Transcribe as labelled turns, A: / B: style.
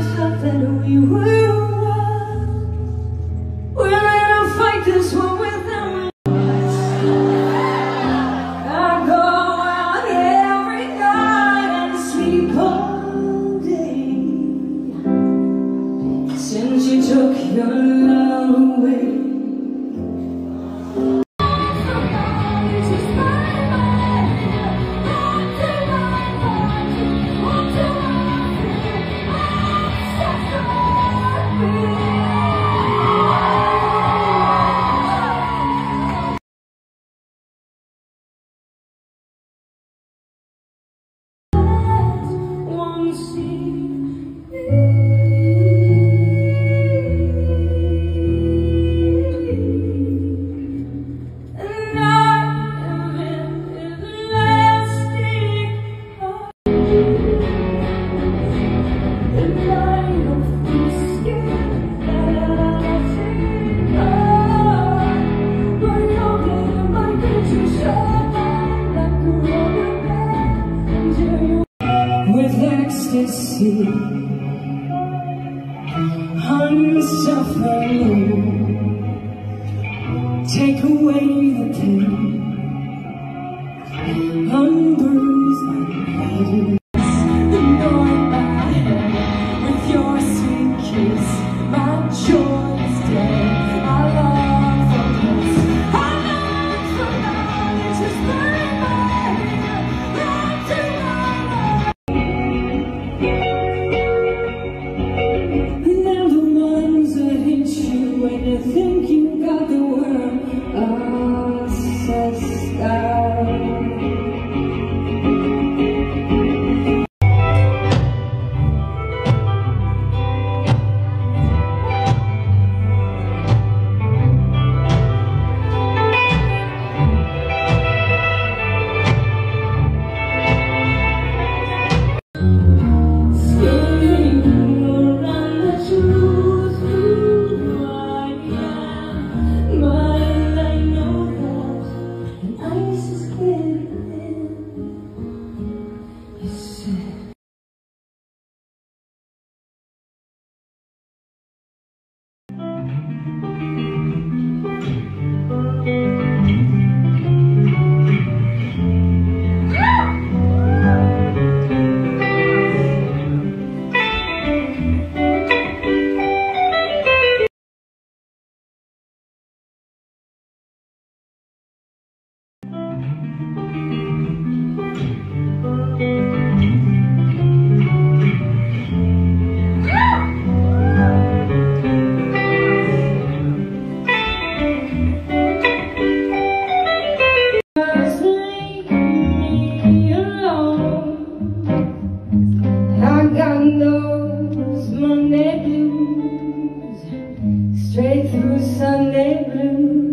A: myself that we were one. We're gonna fight this one without us. I go out every night and sleep all day since you took your love away. With ecstasy, unsuffering, take away the pain, unbruise my head, annoy my head with your sweet kiss. My joy is dead. I long for this. I long for knowledge to burn my head. Long to when you think you got the world all sussed out. Monday blues, straight through Sunday blues.